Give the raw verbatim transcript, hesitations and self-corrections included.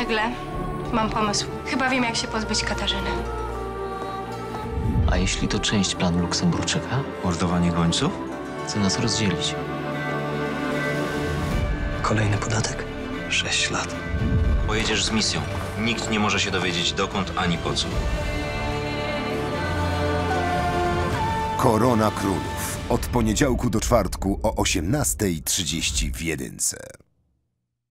Egle, mam pomysł. Chyba wiem, jak się pozbyć Katarzyny. A jeśli to część planu Luksemburczyka? Mordowanie gońców? Chce nas rozdzielić. Kolejny podatek? Sześć lat. Pojedziesz z misją. Nikt nie może się dowiedzieć dokąd ani po co. Korona Królów. Od poniedziałku do czwartku o osiemnastej trzydzieści w Jedynce.